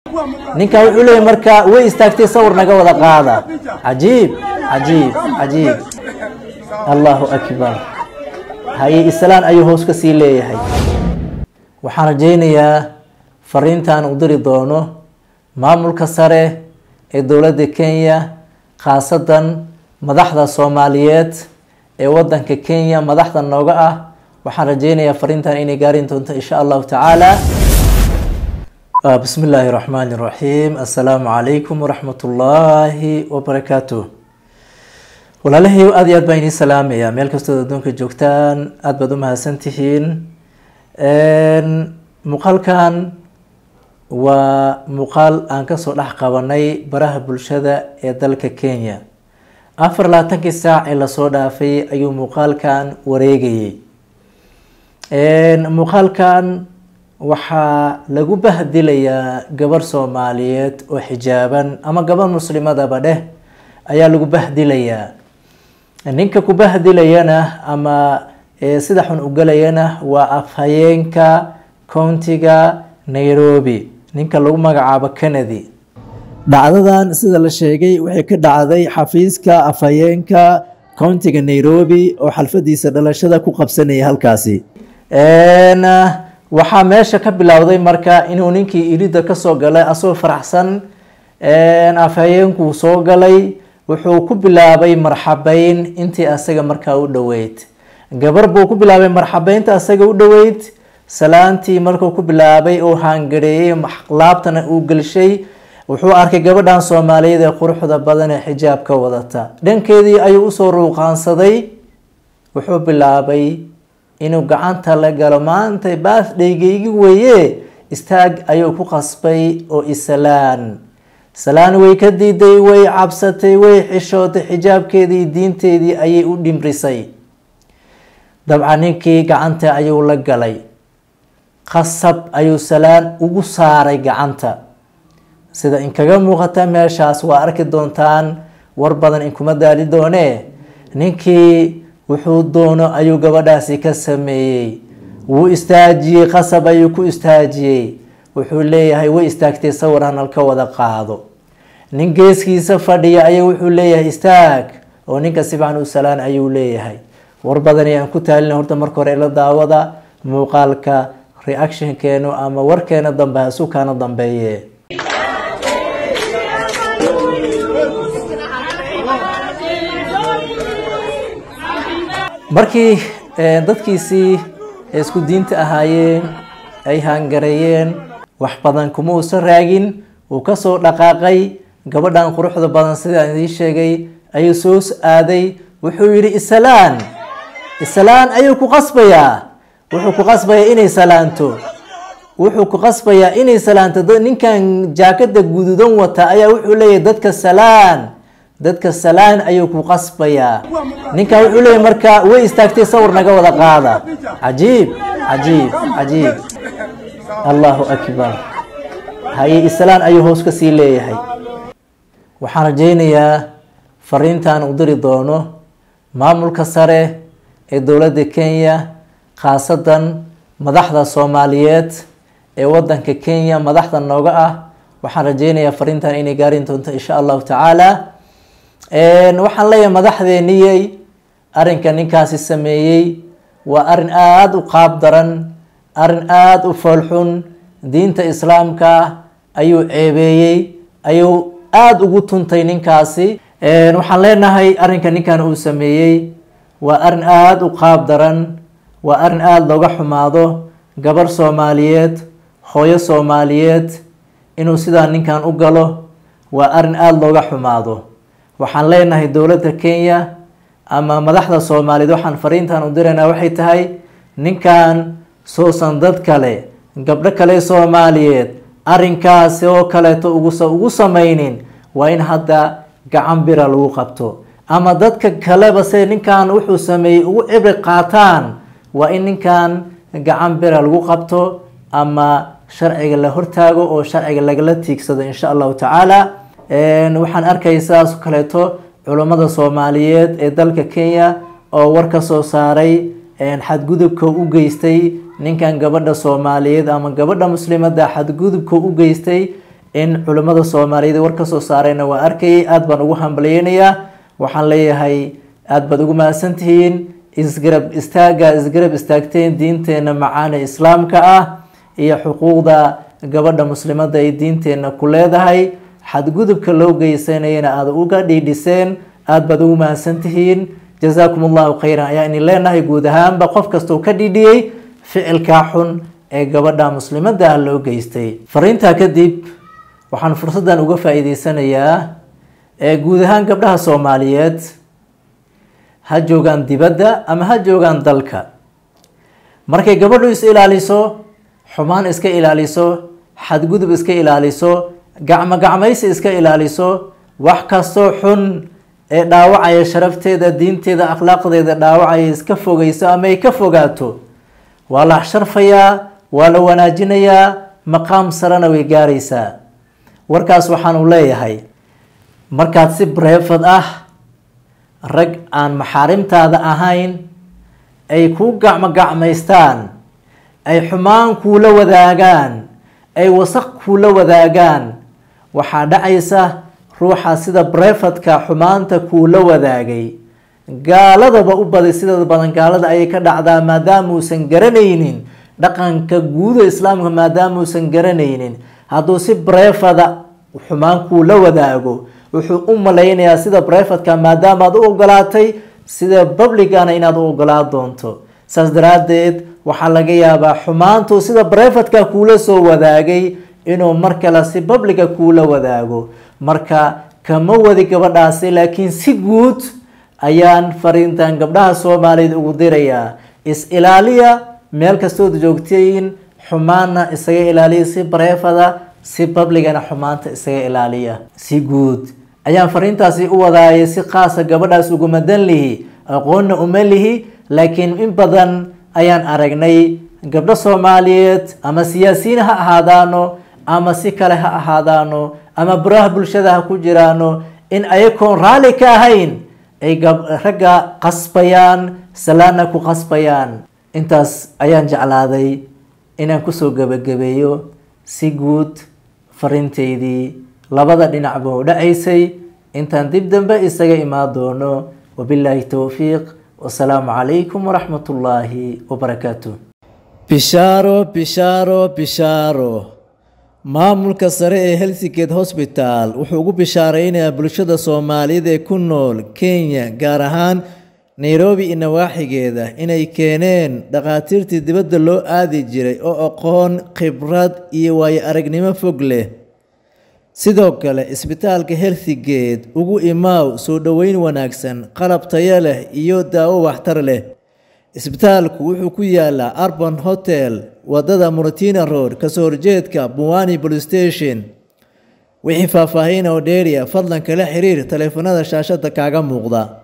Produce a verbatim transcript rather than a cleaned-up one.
ninkan wuxuu leeyahay marka way istaagtay sawir naga wada qaada cajiib cajiib cajiib allahu akbar haye islaan ayuu hoos ka sii leeyahay waxaan rajaynayaa fariintan u diri doono maamulka sare ee dowladda Kenya khaasadan madaxda Soomaaliyeed ee wadanka Kenya madaxda nooga ah waxaan rajaynayaa fariintan inay gaarin doonto insha Allah ta'ala. بسم الله الرحمن الرحيم السلام عليكم ورحمة الله وبركاته walaalahey aad iyo aad baan idin salaamaya meel kastoo adduunka joogtaan aad baad u mahadsantihiin. muuqaalkan waa muuqaal aan kasoo dhex qabanay baraha bulshada ee dalka Kenya. afar iyo labaatankii saac ee lasoo dhaafay ayuu muuqaalkan wareegayay. muuqaalkan waxaa lagu bahdilayaa gabar Soomaaliyeed oo xijaaban ama gabar muslimadaba dheh ayaa lagu bahdilayaa. ninka ku bahdilayana ama sida xun u galayana waa afhayeenka countiga Nairobi ninka lagu magacaabo Kennedy. dhacdadan sida la sheegay waxay ka dhacday xafiiska afhayeenka countiga Nairobi oo xalfadiisa dhalashada ku qabsanayay halkaasi. waxaa meesha ka bilowday marka inuu ninkii ilida ka soo galay asoo faraxsan afhayeenku soo galay wuxuu ku bilaabay marxabayn intii asaga markaa u dhaweyd. gabar buu ku bilaabay marxabaynta asaga u dhaweyd salaantii markuu ku bilaabay oo hangareeyay laabtana uu galshay wuxuu arkay gabadhan Soomaaliyeed ee quruxda badan ee xijaabka wadata dhankeedii ayuu u soo ruuqaansaday wuxuu bilaabay inuu gacanta la galo maanta birthday-gaygi weeye istaag ayuu ku qasbay oo islaan salaan way ka diiday way cabsatay way xishootay xijaabkeedii diinteedii ayay u dhimrisay. dabcan ninkii gacanta ayuu la galay qasab ayuu salaan ugu saaray gacanta sida in kaga muuqata meeshaas waa arki doontaan war badan in kuma daali doonee. ninkii wuxuu doono ayuu gabadhaasi ka sameeyay wuu istaajiyay qasab ayuu ku istaajiyay wuxuu leeyahay way istaagtay sawir aan halka wada qaado. nin geeskiisa fadhiya ayuu wuxuu leeyahay istaag oo ninka si fiican u salaan ayuu leeyahay. war badan ayaan ku taalin horta marka hore la daawada muuqaalka reaction keeno ama warkeena dambe isu kana dambeeye. markii dadkiisii isku diinta ahaayeen ay hangareeyeen wax badan kuma uusan raagin uu ka soo dhaqaaqay gabadhan quruxda badan sida aan idin sheegay ayuu soo aaday wuxuu yiri islaan islaan ayuu ku qasbayaa wuxuu ku qasbayaa inay salaanto wuxuu ku qasbayaa inay salaanto ninkan jaakada guduudan wata ayaa wuxuu leeyahay dadka salaan dadka salaan ayuu ku qasbayaa. ninkan wuxuu leeyahay marka way istaagtay sawir naga wada qaada cajiib cajiib cajiib allahu akbar haye islaan ayuu hoos ka sii leeyahay. waxaan rajaynayaa fariintan u diri doono maamulka sare ee dowladda Kenya khaasadan madaxda Soomaaliyeed ee wadanka Kenya madaxda nooga ah waxaan rajaynayaa fariintan inay gaarin doonto insha Allah ta'ala. waxaan leeyahay madaxdeeniyay arrinka ninkaasi sameeyay waa arrin aad u qaab daran arrin aad u foolxun diinta islaamka ayuu ceebeeyay ayuu aad ugu tuntay ninkaasi. waxaan leenahay arrinka ninkan uu sameeyay waa arrin aad u qaab daran waa arrin aad looga xumaado gabar Soomaaliyeed hooyo Soomaaliyeed inuu sidaa ninkan u galo waa arrin aad looga xumaado. waxaan leenahay dowladda Kenya ama madaxda Soomaaliyeed waxaan fariintan u diraynaa waxay tahay ninkan soosan dad kale gabdho kale Soomaaliyeed arrinkaas oo kaleeto ugu ugu sameeynin waa in hadda gacan bira lagu qabto ama dadka kaleba se ninkan wuxuu sameeyay ugu cibri qaataan waa in ninkan gacan bira lagu qabto ama sharciga la hortaago oo sharciga lagala tiigsado insha Allah ta'ala. waxaan arkaysaa kaleeto culimada Soomaaliyeed ee dalka Kenya oo war ka soo saaray xadgudubka u geystay ninkan gabadha Soomaaliyeed ama gabadha muslimada xadgudubka u geystay in culimada Soomaaliyeed war ka soo saarayna waa arkay aad baan ugu hambalyeynaya waxaan leeyahay aad baad ugu mahadsantihiin isgarab istaaga isgarab istaagteen diinteena macaan ee islaamka ah iyo xuquuqda gabadha muslimada ay diinteena ku leedahay xadgudubka loo geysanayna aad uga dhiidhiseen aad baad ugu mahadsantihiin jazakumullahu khayran ayaa in leenahay guud ahaanba qof kasta oo ka dhiidhiyay ficilka xun ee gabadha muslimada loo geystay fariinta kadib waxaan fursadan uga faa'iideysanayaa ee guud ahaan gabdhaha Soomaaliyeed ha joogan dibadda ama ha joogan dalka markay gabadhu is ilaaliso xumaan iska ilaaliso xadgudub iska ilaaliso gacmo gacmaysi iska ilaaliso wax kasto xun ee dhaawacaya sharafteeda diinteeda akhlaaqdeeda dhaawacaya iska fogeyso ama ay ka fogaato waa la sharfayaa waa la wanaajinayaa maqaam sarana way gaaraysaa warkaas waxaan u leeyahay markaad si breefad ah rag aan maxaarimtaada ahayn ay ku gacmo gacmaystaan ay xumaan kuula wadaagaan ay wasaq kuula wadaagaan waxaa dhacaysa ruuxa sida breefadka xumaanta kuula wadaagay gaaladaba u baday sida badan gaalada ay ka dhacdaa maadaama uusan garanaynin dhaqanka guud ee islaamka maadaama uusan garanaynin hadduu si breefada xumaan kuula wadaago wuxuu u malaynayaa sida breefadka maadaama aad u ogolaatay sida publicana inaad u ogolaa doonto saas daraadeed waxaa laga yaabaa xumaantu sida breefadka kuula soo wadaagay inuu mar kale si publica kuula wadaago marka kama wadi gabadhaasi laakiin si guud ayaan fariintan gabdhaha Soomaaliyeed ugu dirayaa is ilaaliya meel kastood joogtiin xumaana isaga ilaaliya si breefada si publicana xumaanta isaga ilaaliya si guud ayaan fariintaasi u wadaayay si qaasa gabadhaas ugu madan lihi aqoonna uma lihi laakiin in badan ayaan aragnay gabdho Soomaaliyeed ama siyaasiyiin ha ahaadaano ama si kale ha ahaadaano ama baraha bulshada ha ku jiraano in ayakoon raali ka ahayn ay ragga qasbayaan salaana ku qasbayaan intaas ayaan jeclaaday inaan kusoo gabagabeeyo si guud fariinteydii labada dhinac buu dhacaysay intaan dib dambe isaga imaan doono wabillahi tawfiiq wasalaamu calaykum waraxmatullaahi wabarakaatuh bishaaro bishaaro bishaaro maamulka sare ee Healthgate Hospital wuxuu ugu bishaareynayaa bulshada Soomaaliyeed ee ku nool Kenya gaar ahaan Nairobi iyo nawaaxigeeda inay keeneen dhaqaatiirtii dibadda loo aadi jiray oo aqoon khibrad iyo waayo aragnimo fog leh sidoo kale isbitaalka Healthgate ugu imaaw soo dhaweyn wanaagsan qalab tayo leh iyo daawo waxtar leh isbitaalku wuxuu ku yaalaa Urban Hotel wadada Muratina Road kasoo horjeedka Buwani Police Station wixii faahfaahin oo dheeriya fadlan kala xiriir taleefanada shaashada kaaga muuqda.